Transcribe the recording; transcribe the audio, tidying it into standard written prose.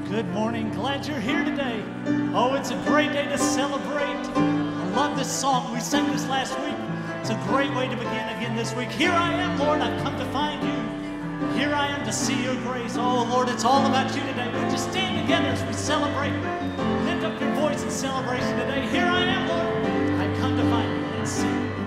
Good morning. Glad you're here today. Oh, it's a great day to celebrate. I love this song. We sang this last week. It's a great way to begin again this week. Here I am, Lord. I've come to find you. Here I am to see your grace. Oh, Lord, it's all about you today. Would you stand together as we celebrate? Lift up your voice in celebration today. Here I am, Lord. I've come to find you. Let's sing.